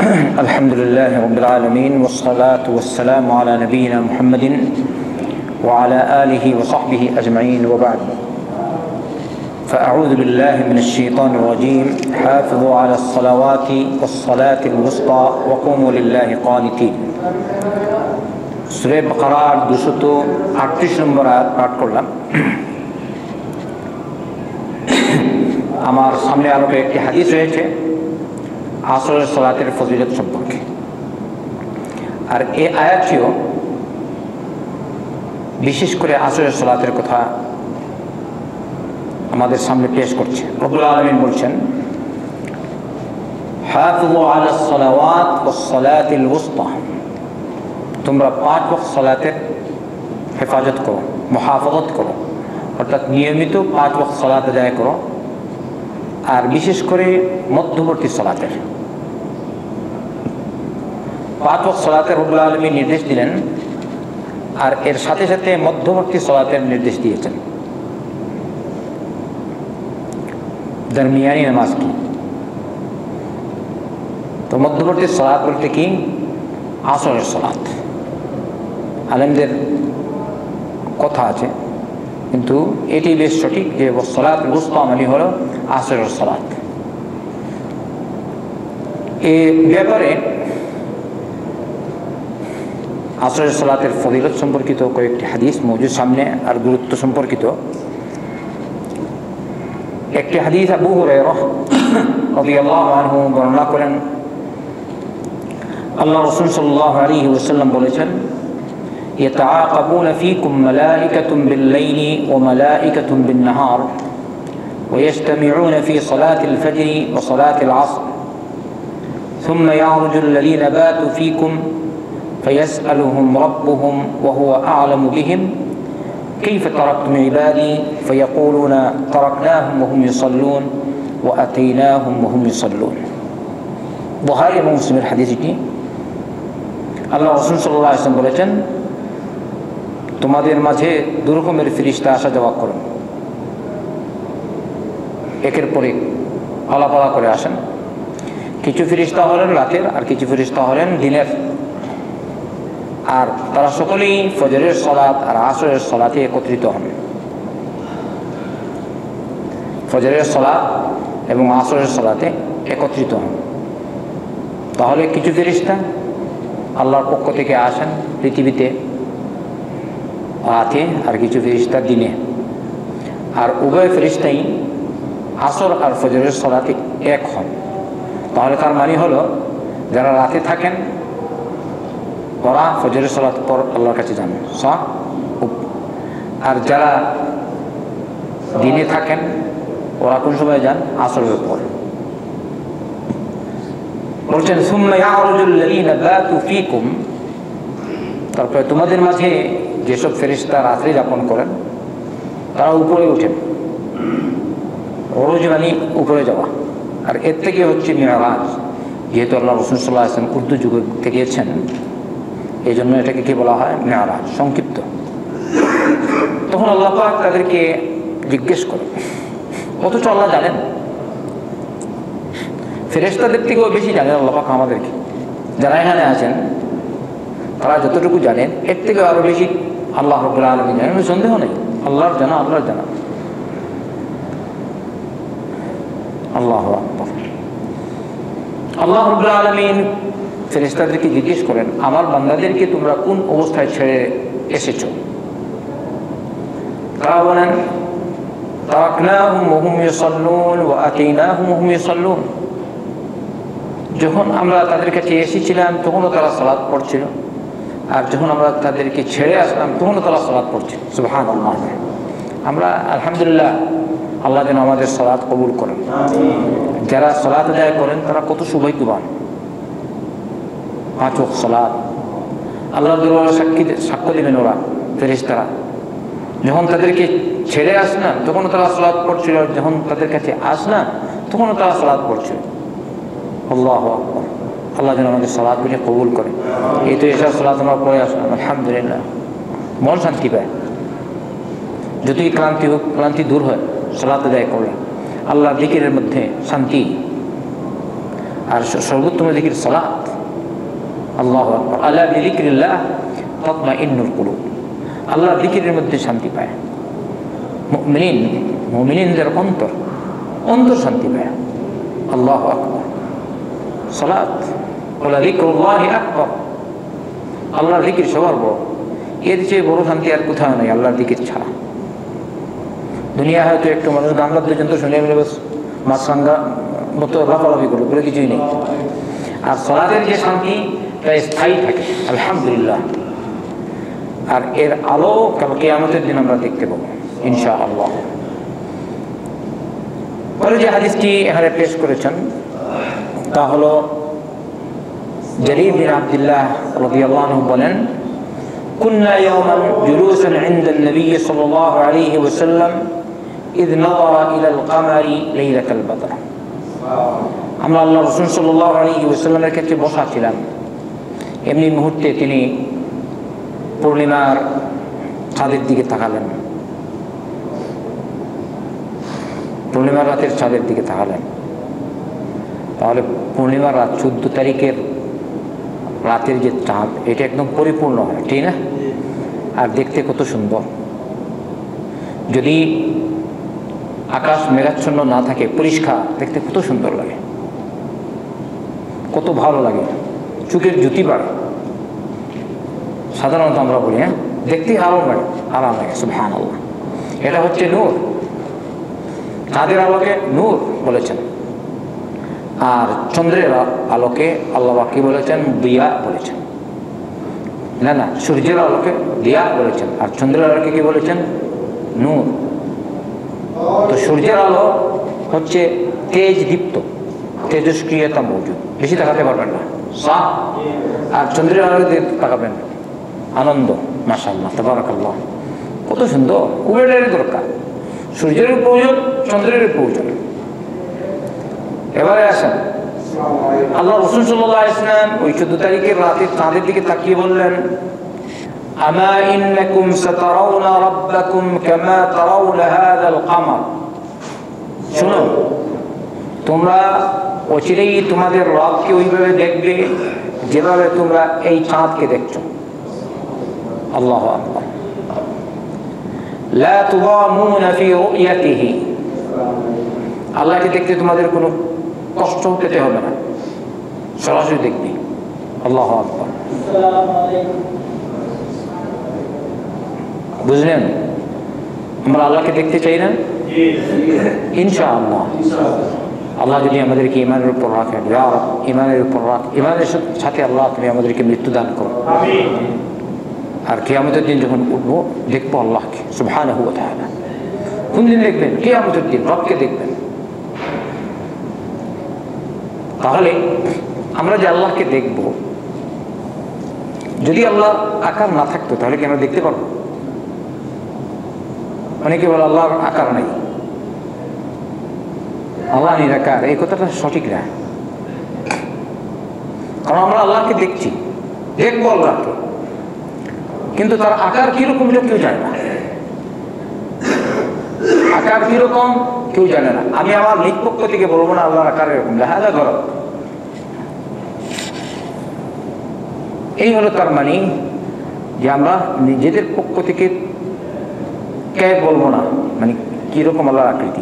الحمد لله رب العالمين والصلاة والسلام على نبينا محمد وعلى آله وصحبه أجمعين وبعد فأعوذ بالله من الشيطان الرجيم حافظوا على الصلوات والصلاة الوسطى وقوموا لله قانتين সূরা বাকারার 238 নম্বর আয়াত পাঠ করলাম। আমার সামনে আরো একটি হাদিস রয়েছে আসরের সালাতের ফজিলত সম্পর্কে, আর এই আয়াতটিও বিশেষ করে আসরের সালাতের কথা আমাদের সামনে পেশ করছে। রব্বুল আলামিন বলছেন, হাফিযু আলাস সালাওয়াত ওয়াস সালাতিল ওয়াসতা, তোমরা 5 ওয়াক্ত সালাতের হেফাজত করো, মুহাফাজত করো, অর্থাৎ নিয়মিত 5 ওয়াক্ত সালাত আদায় করো, আর বিশেষ করে মধ্যবর্তী সালাতের 5 ওয়াক্ত সালাতের রব্বুল আলামিন নির্দেশ দিলেন, আর এর সাথে সাথে মধ্যবর্তী সালাতের নির্দেশ দিয়েছেন। দরমিয়ানি নামাজ কি? তো মধ্যবর্তী সালাত বলতে কি? আসরের সালাত। আলেমদের কথা আছে, কিন্তু এটি বেশ সঠিক যে সালাত ওয়াসতা মানে হলো আসরের সালাত। এই ব্যাপারে আসরের সালাতের ফজিলত সম্পর্কিত কয়েকটি হাদিস মওজুদ সামনে, আর গুরুত্ব সম্পর্কিত একটি হাদিস আবু হুরায়রা রাদিয়াল্লাহু আনহু বর্ণনা করেন। আল্লাহ রাসূল সাল্লাল্লাহু আলাইহি ওয়াসাল্লাম বলেছেন, يتعاقبون فيكم ملائكة بالليل وملائكة بالنهار ويجتمعون في صلاة الفجر وصلاة العصر ثم يعرج الذين باتوا فيكم فيسألهم ربهم وهو أعلم بهم كيف تركتم عبادي فيقولون تركناهم وهم يصلون وأتيناهم وهم يصلون। বুখারী এবং মুসলিমের হাদিস এটি। আল্লাহ রাসূল সাল্লাল্লাহু আলাইহি ওয়াসাল্লাম বলেছেন, তোমাদের মাঝে দুই রকমের ফেরেশতা আসা যাওয়া করেন, একের পরে আলাপালা করে আসেন। কিছু ফেরেশতা হলেন রাতের, আর কিছু ফেরেশতা হলেন দিনের, আর তারা সকলেই ফজরের সালাত আর আসরের সালাতে একত্রিত হন। ফজরের সালাত এবং আসরের সালাতে একত্রিত হন। তাহলে কিছু ফেরেশতা আল্লাহর পক্ষ থেকে আসেন পৃথিবীতে রাতে, আর কিছু ফেরেশতা দিনে, আর উভয় ফেরেশতাই আসর আর ফজরের সালাতে এক হন। তাহলে তার মানে হলো, যারা রাতে থাকেন ওরা ফজরের সালাত পর আল্লাহর কাছে যান, আর যারা দিনে থাকেন ওরা কোন সময় যান? আসরের পর। বলছেন, সুম্মা ইয়ারজুল লাযীনা বাতু ফীকুম, তারপরে তোমাদের মাঝে যেসব ফেরেশতা রাত্রি যাপন করেন তারা উপরে ওঠেন। ওরজ মানে উপরে যাওয়া, আর এর থেকে হচ্ছে মিরাজ। যেহেতু আল্লাহ রাসূল সাল্লাল্লাহু আলাইহি ওয়াসাল্লাম উর্দু যুগে থেকে গিয়েছেন, এই জন্য এটাকে কি বলা হয়? মিরাজ, সংক্ষিপ্ত। তখন আল্লাহ পাক তাদেরকে জিজ্ঞেস করেন, অথচ আল্লাহ জানেন, ফেরেশতাদের থেকেও বেশি জানেন আল্লাহ পাক আমাদেরকে। যারা এখানে আছেন তারা যতটুকু জানেন এর থেকে আরো বেশি আল্লাহ রাব্বুল আলামিন জানেন, সন্দেহ নেই। আল্লাহর জানা, আল্লাহর জানা। আল্লাহু আকবার। আল্লাহ রাব্বুল আলামিন ফেরেশতাদেরকে জিজ্ঞেস করেন, আমার বান্দাদেরকে তোমরা কোন অবস্থায় ছেড়ে এসেছো? তারা বলেন, তারাকনাহুম ওয়া হুম ইউসাল্লুন ওয়া আতাইনাহুম ওয়া হুম ইউসাল্লুন। যখন আমরা তাদের কাছে এসেছিলাম তখনও তারা সালাত পড়ছিল, আর যখন আমরা তাদেরকে ছেড়ে আসলাম তখনও তারা সালাত পড়ছিল। সুবহানাল্লাহ। আমরা আলহামদুলিল্লাহ, আল্লাহ যেন আমাদের সালাত কবুল করেন। যারা সালাত আদায় করেন তারা কত সৌভাগ্যবান। 5 ওয়াক্ত সালাত আল্লাহর দরবারে সাক্ষ্য দিবেন ওরা ফেরেশতারা। যখন তাদেরকে ছেড়ে আসলাম তখনও তারা সালাত পড়ছিল, যখন তাদের কাছে আসলাম তখনও তারা সালাত পড়ছিল। আল্লাহু আকবার। আল্লাহ যেন আমাদের সালাতগুলি কবুল করেন। এই তো এসব সালাত আমরা পড়ে আসলাম, আলহামদুলিল্লাহ, মন শান্তি পায়। যতই ক্লান্তি হোক, ক্লান্তি দূর হয় সালাত আদায় করলে। আল্লাহর জিকিরের মধ্যে শান্তি। আর সর্বোত্তম জিকির সালাত। আল্লাহু আকবার। আলা বিযিকরিল্লাহ তাতমাইন্নুল কুলুব। আল্লাহর জিকিরের মধ্যে শান্তি পায় মুমিনদের অন্তর শান্তি পায়। আল্লাহু আকবার। সালাত ওয়ালা যিকরুল্লাহি আকবার। আল্লাহর জিকির সবার বড়। এর চেয়ে বড় শান্তি আর কোথাও নেই আল্লাহর জিকির ছাড়া। দুনিয়া হয়তো একটু মানুষ গান বাদ্য যন্ত্র শুনে মিলে বাস মাছরাঙ্গা মতো লাফালাফি করলো, বলে কিছুই নেই। আর সালাতের যে শান্তি তা স্থায়ী থাকে আলহামদুলিল্লাহ। আর এর আলো কাল কিয়ামতের দিন আমরা দেখতে পাবো ইনশাআল্লাহ। পরে যে হাদিসটি এখানে পেশ করেছেন তা হলো জারীর বিন আব্দুল্লাহ রাদিয়াল্লাহু আনহু বলেন, কুন্না ইয়াওমান জুলুসান ইনদান নবী সাল্লাল্লাহু আলাইহি ওয়াসাল্লাম ইয নাযারা ইলাল কামারি লাইলাতাল বদর। আমরা আল্লাহর রাসূল সাল্লাল্লাহু আলাইহি ওয়াসাল্লামের কাছে বসা ছিলাম, এমনি মুহূর্তে তিনি পূর্ণিমার চাঁদের দিকে তাকালেন, পূর্ণিমার রাতের চাঁদের দিকে তাকালেন। তাহলে পূর্ণিমার রাত 14 তারিখের রাতের যে চাঁদ এটা একদম পরিপূর্ণ হয়, ঠিক না? আর দেখতে কত সুন্দর। যদি আকাশ মেঘাচ্ছন্ন না থাকে, পরিষ্কার, দেখতে কত সুন্দর লাগে, কত ভালো লাগে, চোখের জ্যোতি বাড়ে। সাধারণত আমরা বলি হ্যাঁ দেখতে আরাম লাগে সুবহানাল্লাহ। এটা হচ্ছে নূর। চাঁদের আলোকে নূর বলেছেন, আর চন্দ্রের আলোকে আল্লাহ কি বলেছেন? দিয়া বলেছেন। না সূর্যের আলোকে দিয়া বলেছেন, আর চন্দ্রের আলোকে কি বলেছেন? নূর। তো সূর্যের আলো হচ্ছে তেজ দীপ্ত, তেজস্ক্রিয়তা মজুদ, বেশি তাকাতে পারবেন না সাহ। আর চন্দ্রের আলোকে তাকাবেন আনন্দ, মাশাআল্লাহ তাবারাকাল্লাহ, কত সুন্দর। উভয়ের দরকার, সূর্যের প্রয়োজন, চন্দ্রের প্রয়োজন। এবারে আসেন, আল্লাহ রাসূল সাল্লাল্লাহু আলাইহি ওয়াসাল্লাম ওই 14 তারিখের রাতের চাঁদের দিকে তাকিয়ে বললেন, আমা ইন্নাকুম সাতারাউনা রাব্বাকুম কামা তারাউনা হাযাল কামার। শুনো, তোমরা অচিরেই তোমাদের রবকে ওইভাবে দেখবে যেভাবে তোমরা এই চাঁদকে দেখছো। আল্লাহু আকবার। লা তুদামুনা ফি রু'য়াতিহি। আল্লাহকে দেখতে তোমাদের কোনো কষ্ট পেতে হবে না, সরাসরি দেখবি। আল্লাহু আকবার। বুঝলেন? আমরা আল্লাহকে দেখতে চাই না ইনশাআল্লাহ। আল্লাহ যদি আমাদেরকে ইমানের উপর রাখেন, ইয়া রাব ইমানের উপর রাখ, ইমানের সাথে আল্লাহ তুমি আমাদেরকে মৃত্যু দান করো। আর কিয়ামতের দিন যখন উঠবো দেখবো আল্লাহকে সুবহানাহু ওয়া তাআলা। কোন দিন দেখবেন? কিয়ামতের দিন রবকে দেখবেন। তাহলে আমরা যে আল্লাহকে দেখব, যদি আল্লাহর আকার না থাকতো তাহলে কি আমরা দেখতে পারবো? অনেকে বলে আল্লাহর আকার নেই, আল্লাহ নিরাকার। এই কথাটা সঠিক না, কারণ আমরা আল্লাহকে দেখছি, দেখবো আল্লাহকে, কিন্তু তার আকার কিরকম কেউ জানে না। আকার কিরকম কেউ জানে না। আমি আমার নিজ পক্ষ থেকে বলবো না আল্লাহর আকার এরকম, লেহাজা করো। এই হলো তার মানে যে আমরা নিজেদের পক্ষ থেকে কে বলবো না, মানে কিরকম আল্লাহর আকৃতি,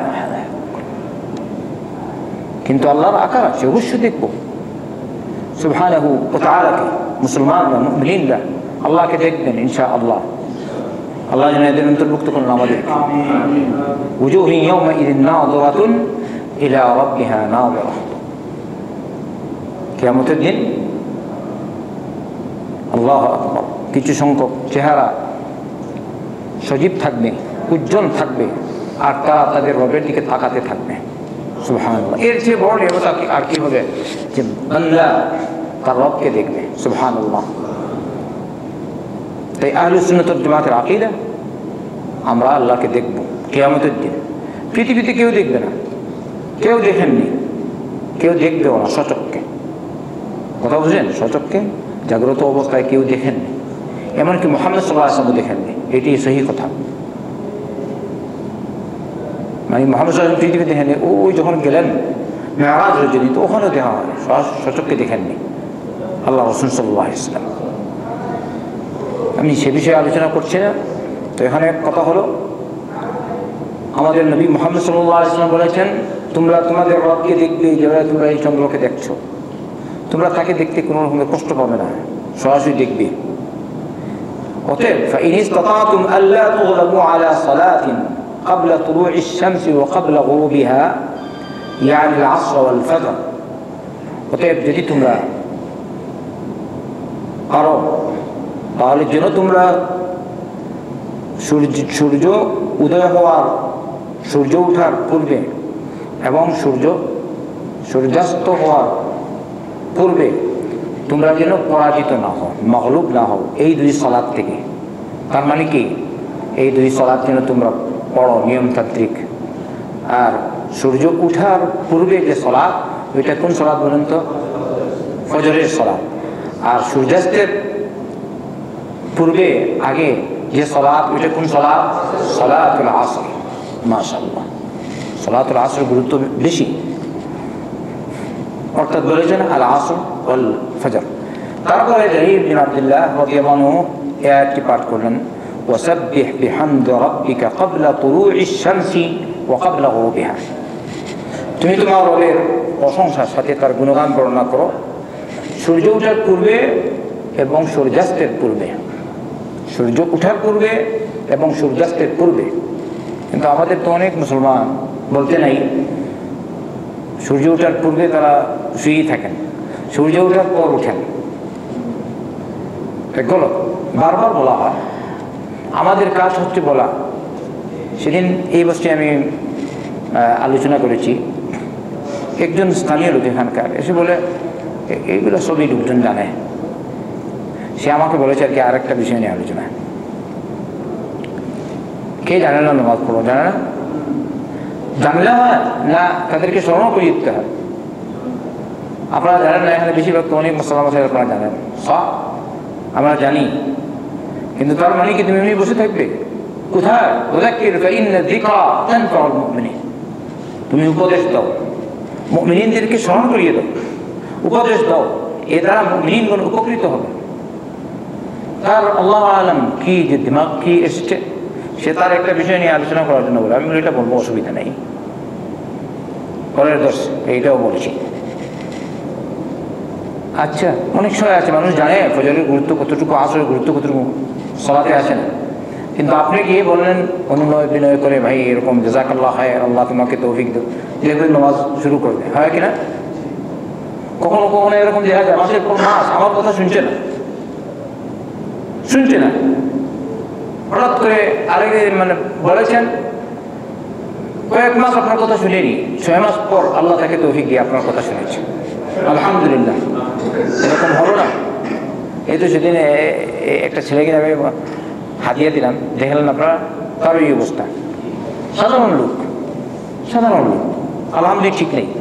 কিন্তু আল্লাহর আকার আছে, অবশ্যই দেখবো সুবহানাহু ওয়া তাআলাকে। মুসলমানরা, মুমিনরা আল্লাহকে দেখবেন ইনশাআল্লাহ। আল্লাহ যেন এদের অন্তর্ভুক্ত করুন আমাদেরকে। উজুহু ইয়াওমাইযিন নাযিরাতুন ইলা রাব্বিহা নাযিরা। কিয়ামতের দিন আল্লাহু আকবার, কিছু সংখ্যক চেহারা সজীব থাকবে, উজ্জ্বল থাকবে, আর তারা তাদের রবের দিকে তাকাতে থাকবে সুবহানাল্লাহ। এর চেয়ে বড় নিয়ামত আর কি হবে যে বান্দা তার রবকে দেখবে সুবহানাল্লাহ। তাই আহলুস সুন্নাত ওয়াল জামাতের আকীদা, আমরা আল্লাহকে দেখব কিয়ামতের দিন। পৃথিবীতে কেউ দেখবে না, কেউ দেখেননি, কেউ দেখবেও না সচক্ষে। কথা বুঝলেন? সচক্ষে জাগ্রত অবস্থায় কেউ দেখেননি, এমনকি মুহাম্মদ সাল্লাল্লাহু আলাইহি ওয়াসাল্লাম দেখেননি। এটি সহি কথা। মানে মুহাম্মদ সাল্লাল্লাহু আলাইহি ওয়াসাল্লাম পৃথিবীতে দেখেননি, ওই যখন গেলেন মেরাজ রজনী, তো ওখানেও দেখা হয়, সচক্ষে দেখেননি আল্লাহ রাসূল সাল্লাল্লাহু আলাইহি ওয়াসাল্লাম। আমি সে বিষয়ে আলোচনা করছি না। তো এখানে কথা হলো, আমাদের নবী মুহাম্মদ সাল্লাল্লাহু আলাইহি ওয়াসাল্লাম বলেছেন, তোমরা তোমাদের রবকে দেখবে যেভাবে তোমরা এই চন্দ্রকে দেখছো, তোমরা তাকে দেখতে কোনো রকমের কষ্ট পাবে না, সরাসরি দেখবে। অতএব فإن استطعتم ألا تغلبوا على صلاة قبل طلوع الشمس وقبل غروبها يعني العصر والفجر, অতএব যদি তোমরা পারো তাহলে যেন তোমরা সূর্য উদয় হওয়ার, সূর্য ওঠার পূর্বে এবং সূর্যাস্ত হওয়ার পূর্বে তোমরা যেন পরাজিত না হও, মগলুব না হও এই দুই সালাত থেকে। তার মানে কি, এই দুই সালাত যেন তোমরা পড়ো নিয়মতান্ত্রিক। আর সূর্য উঠার পূর্বে যে সালাত, ওইটা কোন সালাত বলুন তো? ফজরের সালাত। আর সূর্যাস্তের পূর্বে আগে যে সালাত, ওইটা কোন সালাত? সালাতুল আসর। মাশাআল্লাহ, সালাতুল আসর গুরুত্ব বেশি, অর্থাৎ বলেছেন আল আসর ওয়াল ফজর। তারপরে জারির বিন আব্দুল্লাহ রাদিয়াল্লাহু আনহু এই আয়াতটি পাঠ করলেন, ওয়াসাব্বিহ বিহামদি রাব্বিকা ক্বাবলা তুলুইশ শামসি ওয়া ক্বাবলা গুরুবিহা। তুমি তোমার রবের প্রশংসার সাথে তার গুণগান বর্ণনা করো সূর্য ওঠার পূর্বে এবং সূর্যাস্তের পূর্বে, সূর্য ওঠার পূর্বে এবং সূর্যাস্তের পূর্বে। কিন্তু আমাদের তো অনেক মুসলমান বলতে নাই, সূর্য ওঠার পূর্বে তারা শুয়েই থাকেন, সূর্য ওঠার পর উঠেন। গলত, বারবার বলা হয়। আমাদের কাজ হচ্ছে বলা। সেদিন এই বছরে আমি আলোচনা করেছি, একজন স্থানীয় লোক এখানকার এসে বলে এইগুলো সবই লোকজন জানে। সে আমাকে বলেছে আর কি আরেকটা বিষয় নিয়ে আলোচনা। কে জানে না নামাজ পড়ো? জানে না? জানলে হয় না, তাদেরকে স্মরণ করে দিতে হয়। আপনারা জানেন না, এখানে বেশিরভাগ তো অনেক মুসলমান আছে আপনারা জানেন, সব আমরা জানি। কিন্তু তার মানে কি তুমি এমনি বসে থাকবে? কোথায়? তুমি উপদেশ দাও, মুমিনদেরকে স্মরণ করিয়ে দাও, উপদেশ দাও, এ দ্বারা মুমিনগণ উপকৃত হবে। তার আল্লাহ আলম কি যে দিমাগ কি এসছে, সে তার একটা বিষয় নিয়ে আলোচনা করার জন্য বলে। আমি এটা বলবো, অসুবিধা নেই, পরের দোষ এইটাও বলছি। আচ্ছা, অনেক সময় আছে মানুষ জানে ফজরের গুরুত্ব কতটুকু, আসরের গুরুত্ব কতটুকু, সালাতে আসে না, কিন্তু আপনি গিয়ে বললেন অনুনয় বিনয় করে, ভাই এরকম জাযাকাল্লাহ খায়র, আল্লাহ তোমাকে তৌফিক দাও, দেখবেন নামাজ শুরু করবে, হয় কিনা? কখনো কখনো এরকম দেখা যায় মাসের পর মাস আমার কথা শুনছে না, হঠাৎ করে আরেক মানে বলেছেন কয়েক মাস আপনার কথা শুনেনি, 6 মাস পর আল্লাহ তাকে তৌফিক দিয়ে আপনার কথা শুনেছে, আলহামদুলিল্লাহ। এরকম হলো না? এই তো সেদিন একটা ছেলেকে আমি হাদিয়া দিলাম, দেখলেন আপনারা, তার এই অবস্থা। সাধারণ লোক, আলহামদুলিল্লাহ ঠিক নেই।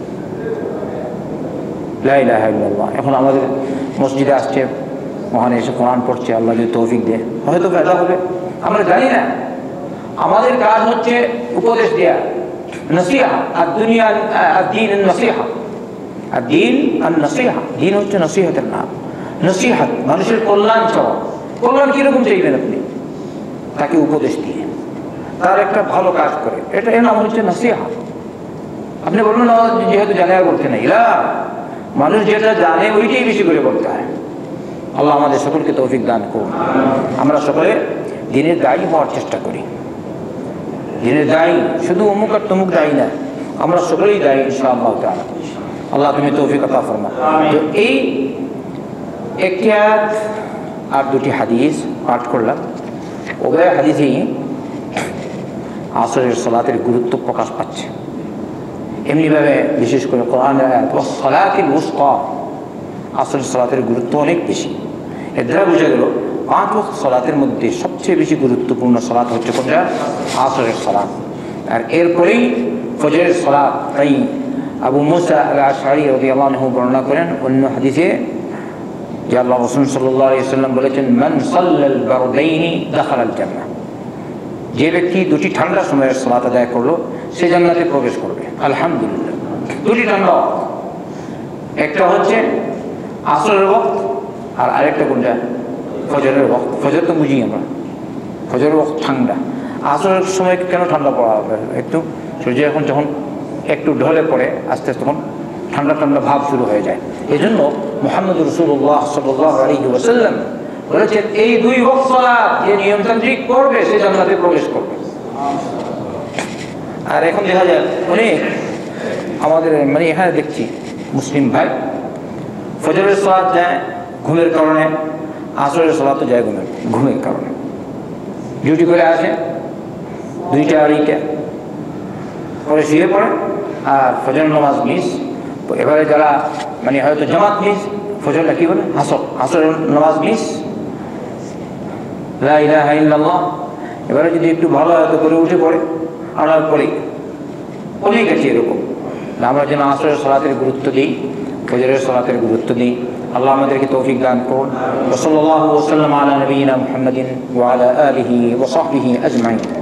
লা ইলাহা ইল্লাল্লাহ। এখন আমাদের মসজিদে আসছে, ওখানে এসে কোরআন পড়ছে, আল্লাহ যদি তৌফিক দেয় হয়তো ফায়দা হবে, আমরা জানি না। আমাদের কাজ হচ্ছে উপদেশ দেয়া, নসিহা। আর দুনিয়া দ্বীন নসিহা, আর দ্বীন আর নসিহা, দ্বীন হচ্ছে নসিহতের নাম। নসিহত মানুষের কল্যাণ চাওয়া। কল্যাণ কিরকম চাইবেন আপনি? তাকে উপদেশ দিয়ে তার একটা ভালো কাজ করে, এটা এর নাম হচ্ছে নসিহা। আপনি বলবেন না যেহেতু জানে আর বলতে নাই, মানুষ যেটা জানে ওইটাই বেশি করে বলতে হয়। আল্লাহ আমাদের সকলকে তৌফিক দান করুন। আমরা সকলে দিনের দায়ী হওয়ার চেষ্টা করি। দিনের দায়ী শুধু অমুক আর তমুক দায়ী না, আমরা সকলেই দায়ী ইনশাআল্লাহ তাআলা। আল্লাহ তুমি তৌফিক আতা ফরমা। তো এই একটি আয়াত আর দুটি হাদিস পাঠ করলাম, উভয় হাদিসেই আসরের সালাতের গুরুত্ব প্রকাশ পাচ্ছে। এমনিভাবে বিশেষ করে কোরআনের আয়াত ওয়াস-সালাতিল উসতা, আসরের সালাতের গুরুত্ব অনেক বেশি। এর দ্বারা বোঝা গেল 5 ওয়াক্ত সালাতের মধ্যে সবচেয়ে বেশি গুরুত্বপূর্ণ সালাত হচ্ছে কোনটা? আসরের সালাত। আর এরপরেই ফজরের সালাত। তাই আবু মুসা আল-আশআরী রাদিয়াল্লাহু আনহু বর্ণনা করেন অন্য হাদিসে যে আল্লাহ রাসূল সাল্লাল্লাহু আলাইহি ওয়াসাল্লাম বলেছেন, মান সাল্লাল বারদাইনি দাখালাল জান্নাহ, যে ব্যক্তি দুটি ঠান্ডা সময়ের সালাত আদায় করলো সে জান্নাতে প্রবেশ করবে। আলহামদুলিল্লাহ, দুটি ঠান্ডা ওয়াক্ত, একটা হচ্ছে আসরের ওয়াক্ত আর আরেকটা কোনটা ফজরের ওয়াক্ত। ফজর তো বুঝি আমরা, ফজরের ওয়াক্ত ঠান্ডা। আসরের সময় কেন ঠান্ডা পড়া হবে? একটু সূর্য এখন যখন একটু ঢলে পড়ে আস্তে আস্তে তখন ঠান্ডা ঠান্ডা ভাব শুরু হয়ে যায়। এই জন্য মুহাম্মদ রাসূলুল্লাহ সাল্লাল্লাহু আলাইহি ওয়াসাল্লাম বলেছেন এই দুই ওয়াক্ত সালাত যে নিয়মতান্ত্রিক করবে সে জান্নাতে প্রবেশ করবে। আর এখন দেখা যায় অনেক আমাদের মানে এখানে দেখছি মুসলিম ভাই ফজরের সালাত যায় ঘুমের কারণে, আসরের সালাতও যায় ঘুমের কারণে, ডিউটি করে আসে 2টা আড়াইটা পরে শুয়ে পড়ে আর ফজর নামাজ মিস। এবারে যারা মানে হয়তো জামাত মিস, ফজরটা কি বলে আসরের নামাজ মিস, লা ইলাহা ইল্লাল্লাহ। এবারে যদি একটু ভালো হয়তো করে উঠে পড়ে আনার পরে অনেক আছে এরকম। আমরা যেন আসরের সালাতের গুরুত্ব দিই, ফজরের সালাতের গুরুত্ব দিই। আল্লাহ আমাদেরকে তৌফিক দান করুন। ওয়া সাল্লাল্লাহু ওয়া সাল্লাম আলা নবিয়িনা মুহাম্মাদিন ওয়া আলা আলিহি ওয়া সাহবিহি আজমাইন।